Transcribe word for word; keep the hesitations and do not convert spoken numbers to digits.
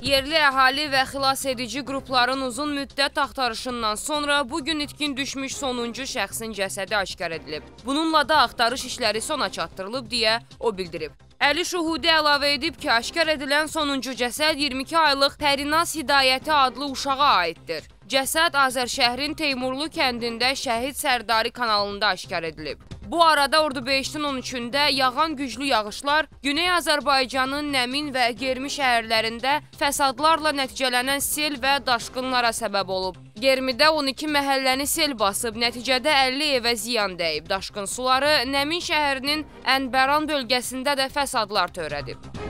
Yerli əhali və xilas edici qrupların uzun müddət axtarışından sonra bugün itkin düşmüş sonuncu şəxsin cəsədi aşkar edilib. Bununla da axtarış işləri sona çatdırılıb deyə o bildirib. Əli Şuhudi əlavə edib ki, aşkar edilən sonuncu cəsəd iyirmi iki aylıq Pərinaz Hidayəti adlı uşağa aiddir. Cəsəd Azərşəhərin Teymurlu kəndində Şəhid Sərdari kanalında aşkar edilib. Bu arada Ordubehiştin on üçündə yağan güclü yağışlar Güney Azərbaycanın Nəmin və Germi şəhərlərində fəsadlarla nəticələnən sel və daşqınlara səbəb olub. Germidə on iki məhəlləni sel basıb, nəticədə əlli evə ziyan dəyib. Daşqın suları Nəmin şəhərinin Ənbəran bölgəsində də fəsadlar törədib.